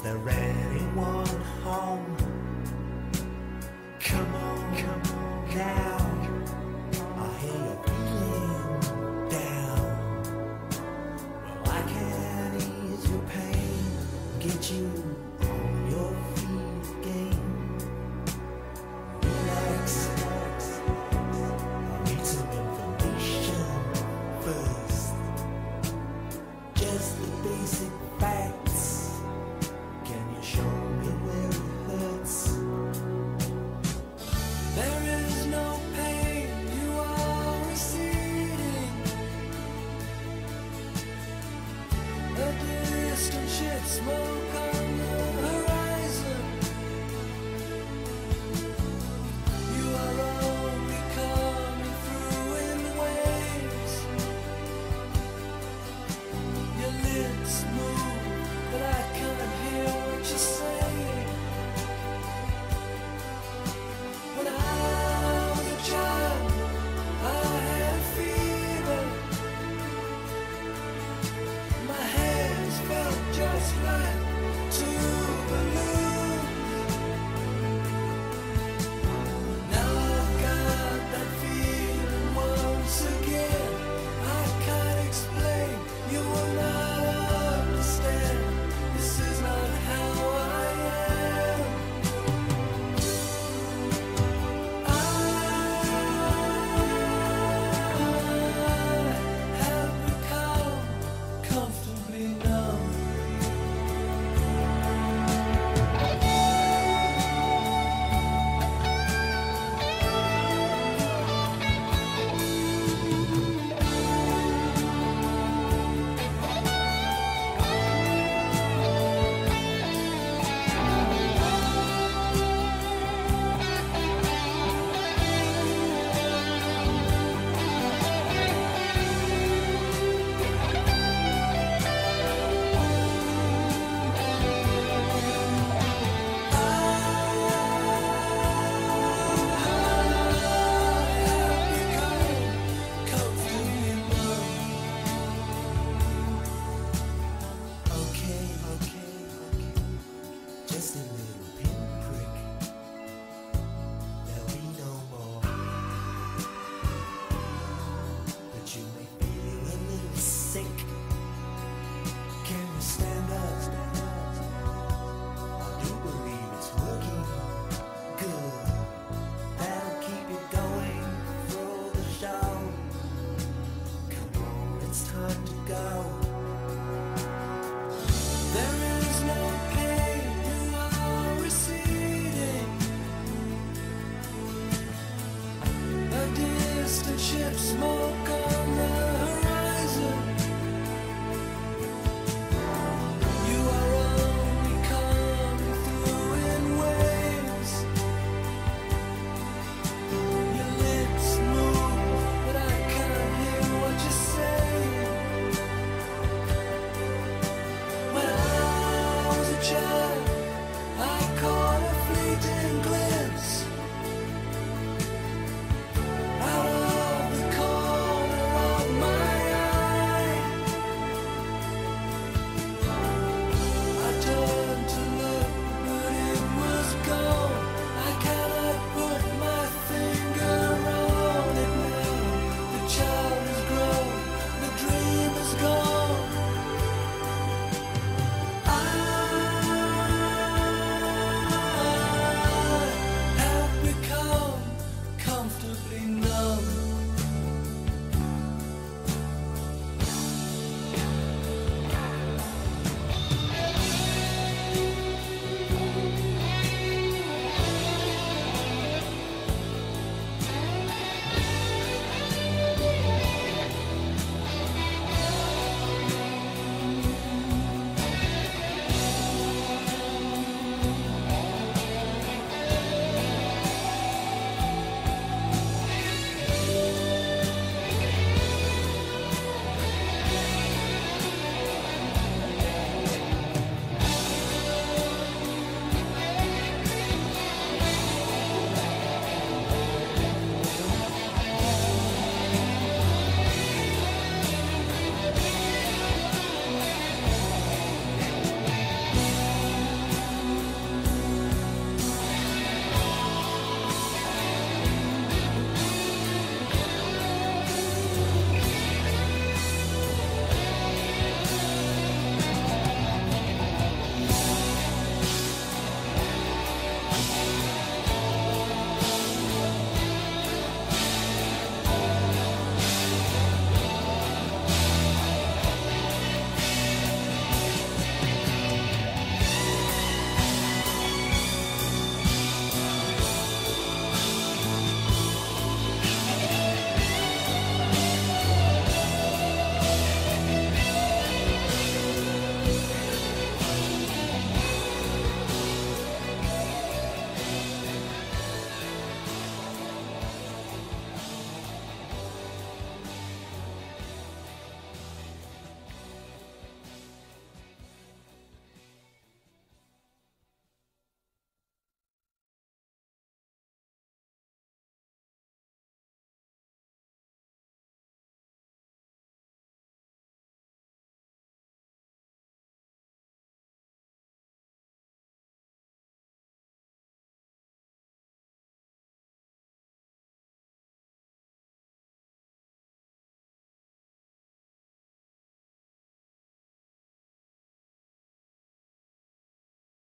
there anyone home? Come on now, I hear you're feeling down. Well, I can ease your pain, get you on your feet again. Relax, I need some information first. Just the basic facts. Can you show me where it hurts? There is no pain, you are receding. A distant ship, smoke on the horizon. You are only coming through in waves. Your lips move, but I can't hear what you're saying. When I was a child, I had fever. My hands felt just like two balloons. Now I've got that feeling once again. I can't explain, you will not understand. This is not how I am. I have become comfortably numb. Okay. Just a little pinprick. There'll be no more. But you may feel a little sick. Can you stand?